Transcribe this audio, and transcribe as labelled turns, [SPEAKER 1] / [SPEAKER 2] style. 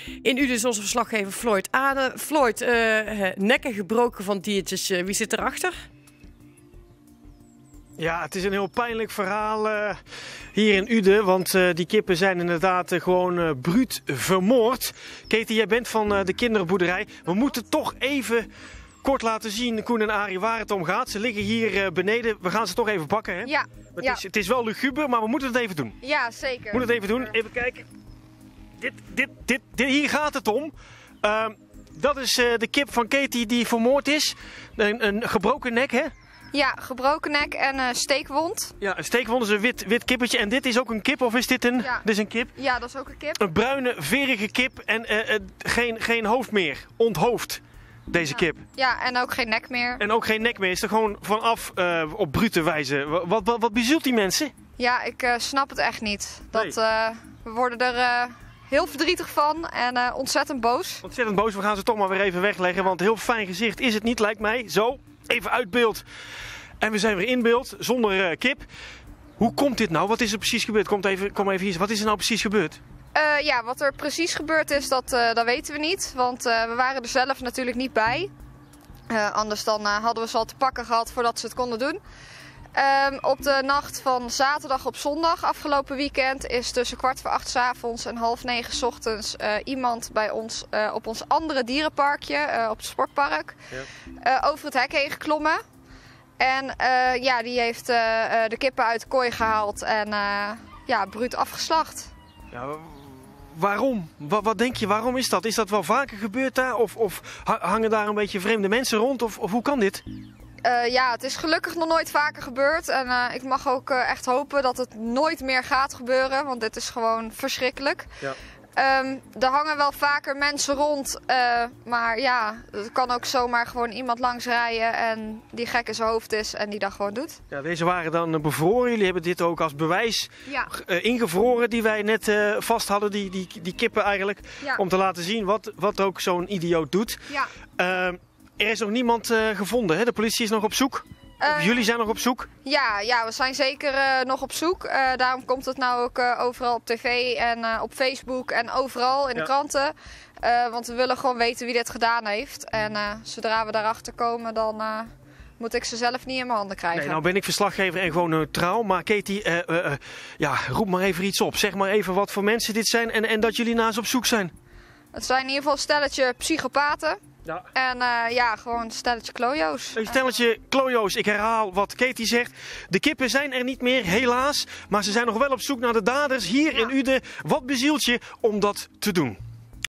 [SPEAKER 1] In Uden is onze verslaggever Floyd Aden. Floyd, nekken gebroken van diertjes. Wie zit erachter?
[SPEAKER 2] Ja, het is een heel pijnlijk verhaal hier in Uden, want die kippen zijn inderdaad gewoon bruut vermoord. Katie, jij bent van de kinderboerderij. We moeten toch even kort laten zien, Koen en Arie, waar het om gaat. Ze liggen hier beneden. We gaan ze toch even pakken, hè?
[SPEAKER 3] Ja.
[SPEAKER 2] Het is wel luguber, maar we moeten het even doen.
[SPEAKER 3] Ja, zeker.
[SPEAKER 2] We moeten het even doen. Even kijken. Hier gaat het om. Dat is de kip van Katie die vermoord is. Een gebroken nek, hè?
[SPEAKER 3] Ja, gebroken nek en steekwond.
[SPEAKER 2] Ja, een steekwond is een wit kippetje. En dit is ook een kip, of is dit een,
[SPEAKER 3] Ja.
[SPEAKER 2] dit is een kip?
[SPEAKER 3] Ja, dat is ook een kip.
[SPEAKER 2] Een bruine, verige kip en geen hoofd meer. Onthoofd, deze kip.
[SPEAKER 3] Ja, en ook geen nek meer.
[SPEAKER 2] En ook geen nek meer. Is er gewoon vanaf op brute wijze. Wat bezielt die mensen?
[SPEAKER 3] Ja, ik snap het echt niet.
[SPEAKER 2] Nee.
[SPEAKER 3] We worden er heel verdrietig van en ontzettend boos.
[SPEAKER 2] Ontzettend boos. We gaan ze toch maar weer even wegleggen. Want heel fijn gezicht is het niet, lijkt mij. Zo, even uit beeld. En we zijn weer in beeld, zonder kip. Hoe komt dit nou? Wat is er precies gebeurd? Kom even hier. Wat is er nou precies gebeurd?
[SPEAKER 3] Ja, wat er precies gebeurd is, dat weten we niet. Want we waren er zelf natuurlijk niet bij. Anders dan hadden we ze al te pakken gehad voordat ze het konden doen. Op de nacht van zaterdag op zondag afgelopen weekend is tussen 8:15 's avonds en 8:30 's ochtends iemand bij ons op ons andere dierenparkje, op het sportpark, over het hek heen geklommen. En die heeft de kippen uit de kooi gehaald en bruut afgeslacht.
[SPEAKER 2] Ja, waarom? Wat denk je? Waarom is dat? Is dat wel vaker gebeurd daar? Of hangen daar een beetje vreemde mensen rond? Of hoe kan dit?
[SPEAKER 3] Het is gelukkig nog nooit vaker gebeurd. En ik mag ook echt hopen dat het nooit meer gaat gebeuren. Want dit is gewoon verschrikkelijk. Ja. Er hangen wel vaker mensen rond. Maar ja, er kan ook zomaar gewoon iemand langs rijden en die gek in zijn hoofd is en die dat gewoon doet.
[SPEAKER 2] Ja, deze waren dan bevroren. Jullie hebben dit ook als bewijs ingevroren die wij net vast hadden. Die kippen eigenlijk. Ja. Om te laten zien wat ook zo'n idioot doet. Ja. Er is nog niemand gevonden, hè? De politie is nog op zoek. Of jullie zijn nog op zoek?
[SPEAKER 3] Ja, we zijn zeker nog op zoek. Daarom komt het nou ook overal op tv en op Facebook en overal in de kranten. Want we willen gewoon weten wie dit gedaan heeft. En zodra we daarachter komen, dan moet ik ze zelf niet in mijn handen krijgen.
[SPEAKER 2] Nee, nou ben ik verslaggever en gewoon neutraal. Maar Katie, roep maar even iets op. Zeg maar even wat voor mensen dit zijn en dat jullie naar ze op zoek zijn.
[SPEAKER 3] Het zijn in ieder geval een stelletje psychopaten. Ja. En gewoon een stelletje klojo's.
[SPEAKER 2] Een stelletje klojo's. Ik herhaal wat Katie zegt. De kippen zijn er niet meer, helaas. Maar ze zijn nog wel op zoek naar de daders hier in Uden. Wat bezielt je om dat te doen?